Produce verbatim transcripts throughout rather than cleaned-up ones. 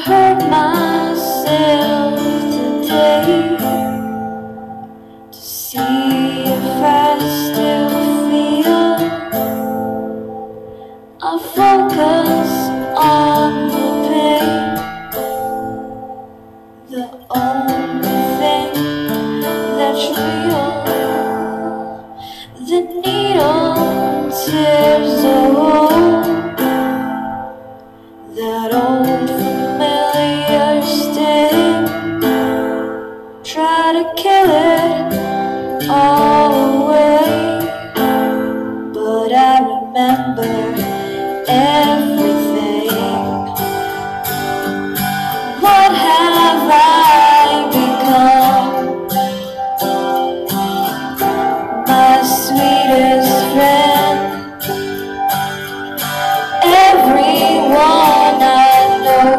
hurt myself today to see if I still feel. I focus on the pain, the only thing that's real. The needle tears a hole, that old familiar sting. Try to kill it all away, but I remember everything. What have I become? My sweetest friend. Everyone I know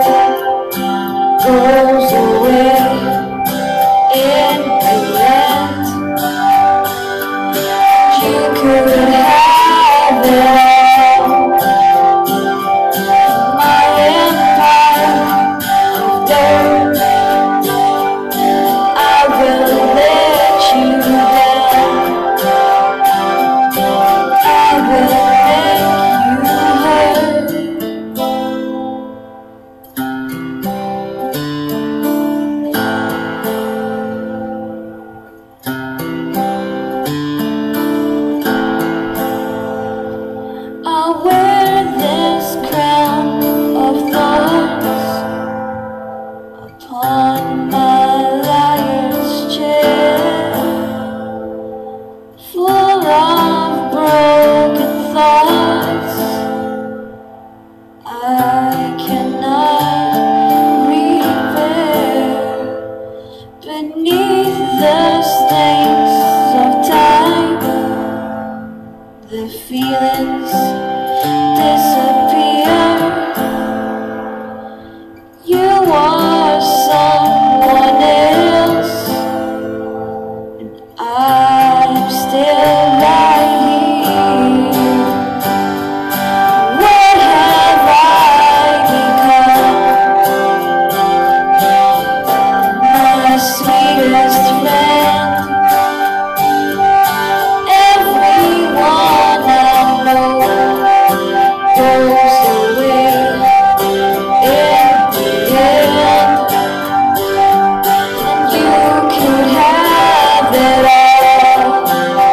goes away in the end. You could have it all. My empire of dirt, I will let you down. I will make you hurt. I wear this crown of thorns upon my liar's chair, full of broken thoughts I cannot repair. Beneath the stains of time, the feelings disappear. You are someone else, and I'm still right here. What have I become? My sweetest friend. Everyone I know goes away in the end, and you could have it all.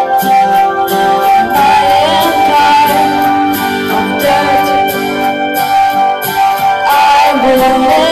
My empire of dirt, I will live.